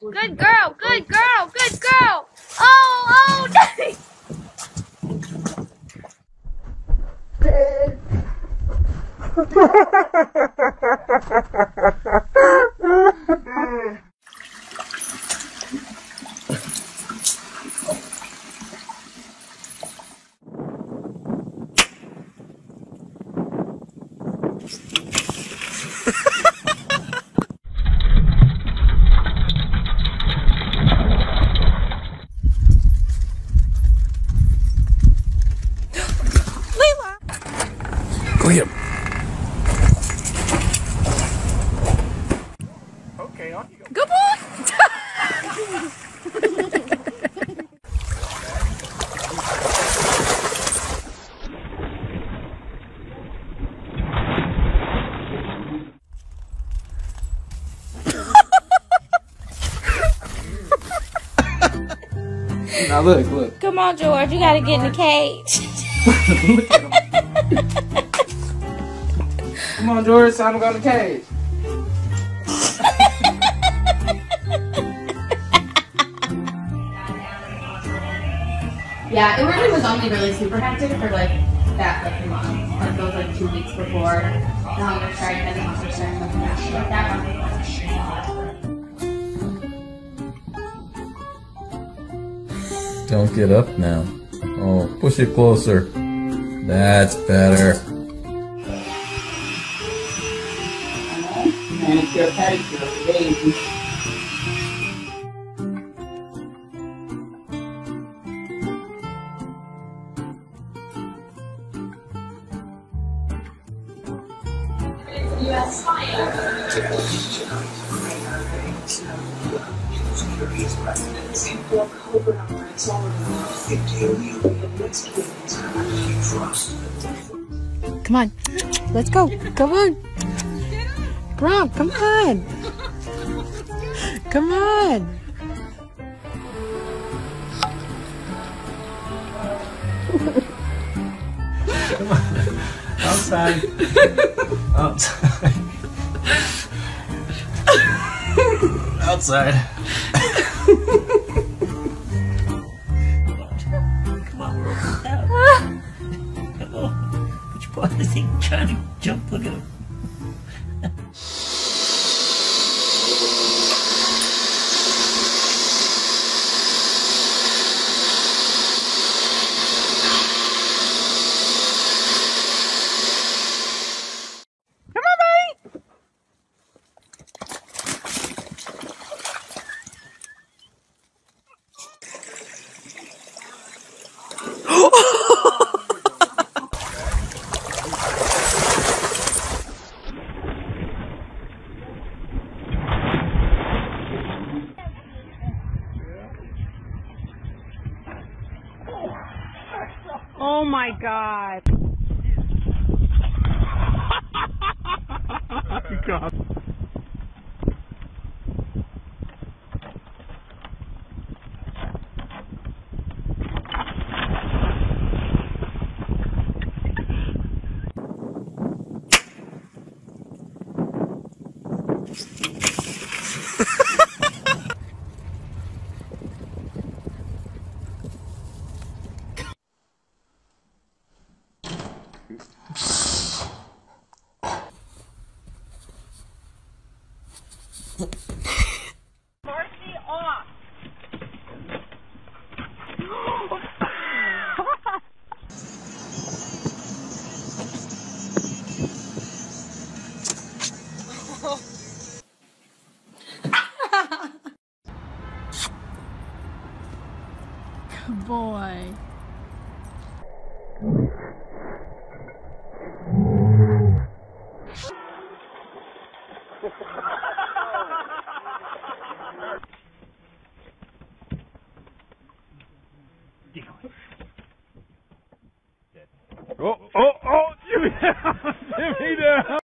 Good girl, good girl, good girl. Oh, Daddy. Go get him. Okay, on you go. Good boy. Now look. Come on, George. You gotta get in the cage. Look at him. Come on, George. It's time to go in the cage. Yeah, it really was only really super hectic for like that month, like those 2 weeks before the hunger strike and the hunger strike and nothing like that. Don't get up now. Oh, push it closer. That's better. Manicure, pedicure, baby. Come on. Let's go. Come on. Bro, come on. Come on. Come on. Outside. Outside. Outside. Come on, we're over down. Come on. Put your paw in the thing, trying to jump. Look at him. Oh my God. God. Marcy off. Good boy. Oh, Jimmy down! Jimmy down!